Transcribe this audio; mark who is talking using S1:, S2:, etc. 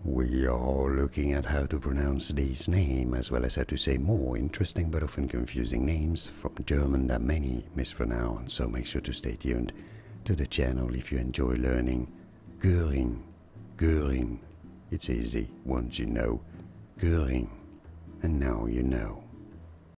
S1: We are looking at how to pronounce this name, as well as how to say more interesting but often confusing names from German that many mispronounce, so make sure to stay tuned to the channel if you enjoy learning. Göring, Göring, it's easy once you know. Göring, and now you know.